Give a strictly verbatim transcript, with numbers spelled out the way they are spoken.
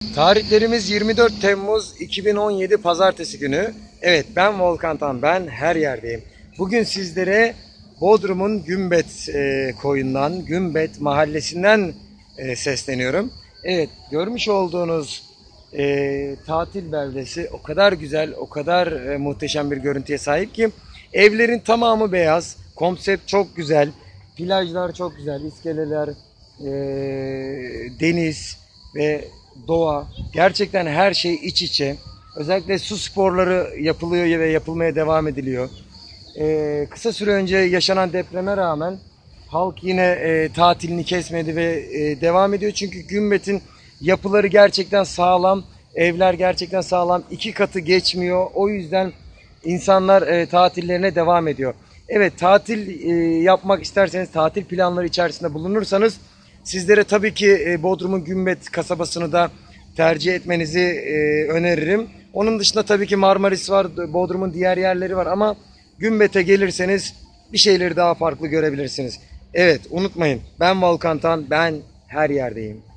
Tarihlerimiz yirmi dört Temmuz iki bin on yedi Pazartesi günü. Evet, ben Volkan Tan, ben her yerdeyim. Bugün sizlere Bodrum'un Gümbet e, koyundan, Gümbet mahallesinden e, sesleniyorum. Evet, görmüş olduğunuz e, tatil beldesi o kadar güzel, o kadar e, muhteşem bir görüntüye sahip ki evlerin tamamı beyaz, konsept çok güzel, plajlar çok güzel, iskeleler, e, deniz ve doğa, gerçekten her şey iç içe. Özellikle su sporları yapılıyor ve yapılmaya devam ediliyor. Ee, kısa süre önce yaşanan depreme rağmen halk yine e, tatilini kesmedi ve e, devam ediyor. Çünkü Gümbet'in yapıları gerçekten sağlam, evler gerçekten sağlam, iki katı geçmiyor. O yüzden insanlar e, tatillerine devam ediyor. Evet, tatil e, yapmak isterseniz, tatil planları içerisinde bulunursanız sizlere tabii ki e, Bodrum'un Gümbet kasabasını da tercih etmenizi e, öneririm. Onun dışında tabii ki Marmaris var, Bodrum'un diğer yerleri var ama Gümbet'e gelirseniz bir şeyleri daha farklı görebilirsiniz. Evet, unutmayın, ben Volkan Tan, ben her yerdeyim.